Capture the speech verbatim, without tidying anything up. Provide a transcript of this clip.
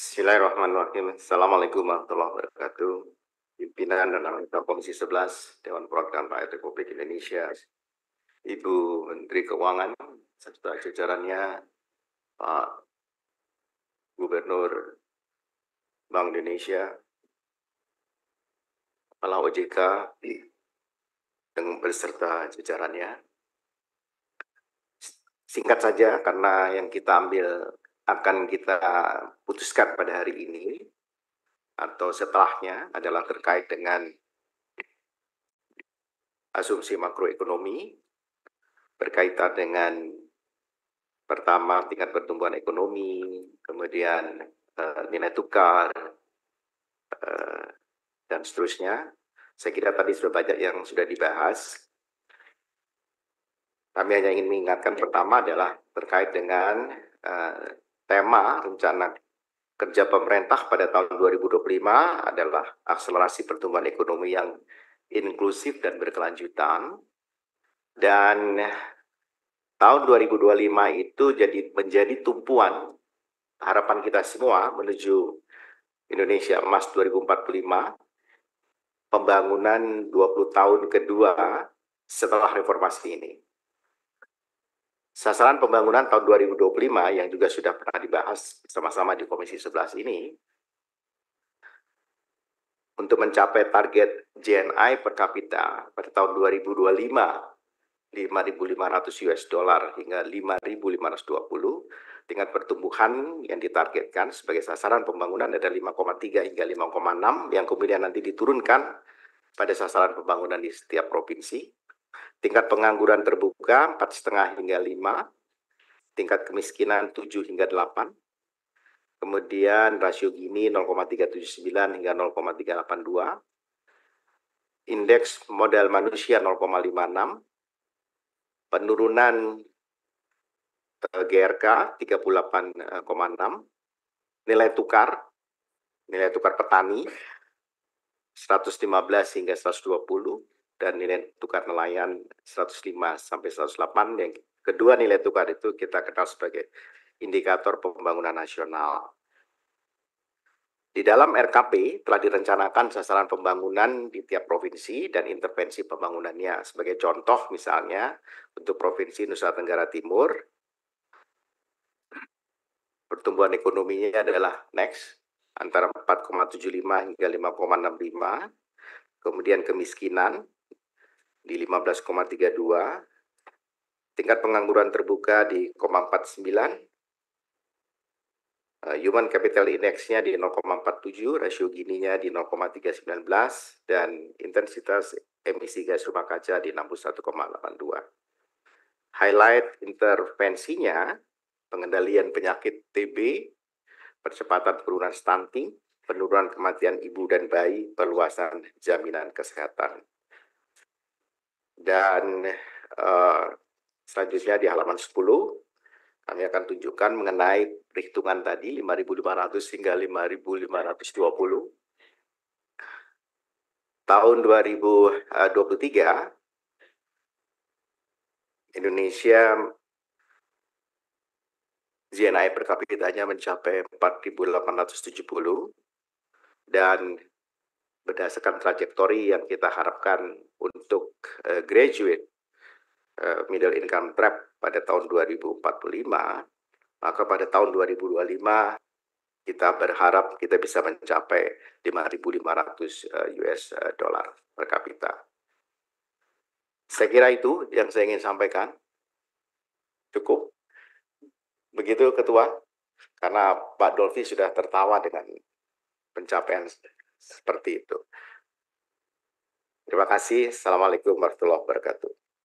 Bismillahirrahmanirrahim. Assalamualaikum warahmatullahi wabarakatuh. Pimpinan dan anggota Komisi sebelas Dewan Perwakilan Rakyat Republik Indonesia, Ibu Menteri Keuangan, serta jajarannya, Pak Gubernur Bank Indonesia, Kepala O J K, dan beserta jajarannya. Singkat saja, karena yang kita ambil akan kita putuskan pada hari ini atau setelahnya adalah terkait dengan asumsi makroekonomi berkaitan dengan pertama tingkat pertumbuhan ekonomi, kemudian uh, nilai tukar, uh, dan seterusnya. Saya kira tadi sudah banyak yang sudah dibahas. Kami hanya ingin mengingatkan pertama adalah terkait dengan uh, tema rencana kerja pemerintah pada tahun dua ribu dua puluh lima adalah akselerasi pertumbuhan ekonomi yang inklusif dan berkelanjutan. Dan tahun dua ribu dua puluh lima itu jadi menjadi tumpuan harapan kita semua menuju Indonesia Emas dua ribu empat puluh lima, pembangunan dua puluh tahun kedua setelah reformasi ini. Sasaran pembangunan tahun dua ribu dua puluh lima yang juga sudah pernah dibahas bersama-sama di Komisi sebelas ini, untuk mencapai target J N I per kapita pada tahun dua ribu dua puluh lima, lima ribu lima ratus U S dollar hingga lima ribu lima ratus dua puluh, tingkat pertumbuhan yang ditargetkan sebagai sasaran pembangunan ada lima koma tiga hingga lima koma enam, yang kemudian nanti diturunkan pada sasaran pembangunan di setiap provinsi. Tingkat pengangguran terbuka empat koma lima hingga lima, tingkat kemiskinan tujuh hingga delapan, kemudian rasio Gini nol koma tiga tujuh sembilan hingga nol koma tiga delapan dua, indeks modal manusia nol koma lima enam, penurunan G R K tiga puluh delapan koma enam, nilai tukar, nilai tukar petani seratus lima belas hingga seratus dua puluh, dan nilai tukar nelayan seratus lima sampai seratus delapan. Yang kedua nilai tukar itu kita kenal sebagai indikator pembangunan nasional. Di dalam R K P telah direncanakan sasaran pembangunan di tiap provinsi dan intervensi pembangunannya. Sebagai contoh misalnya untuk Provinsi Nusa Tenggara Timur, pertumbuhan ekonominya adalah next antara empat koma tujuh lima hingga lima koma enam lima, kemudian kemiskinan di lima belas koma tiga dua, tingkat pengangguran terbuka di nol koma empat sembilan, uh, Human Capital Index-nya di nol koma empat tujuh, rasio Gini-nya di nol koma tiga sembilan belas, dan intensitas emisi gas rumah kaca di enam puluh satu koma delapan dua. Highlight intervensinya, pengendalian penyakit T B, percepatan penurunan stunting, penurunan kematian ibu dan bayi, perluasan jaminan kesehatan. Dan uh, selanjutnya di halaman sepuluh, kami akan tunjukkan mengenai perhitungan tadi lima ribu lima ratus hingga lima ribu lima ratus dua puluh. Tahun dua ribu dua puluh tiga, Indonesia J N I per kapitanya mencapai empat ribu delapan ratus tujuh puluh, dan berdasarkan trajektori yang kita harapkan untuk uh, graduate uh, middle income trap pada tahun dua ribu empat puluh lima, maka pada tahun dua ribu dua puluh lima kita berharap kita bisa mencapai lima ribu lima ratus U S dollar per kapita. Saya kira itu yang saya ingin sampaikan. Cukup. Begitu Ketua, karena Pak Dolfi sudah tertawa dengan pencapaian seperti itu. Terima kasih. Assalamualaikum warahmatullahi wabarakatuh.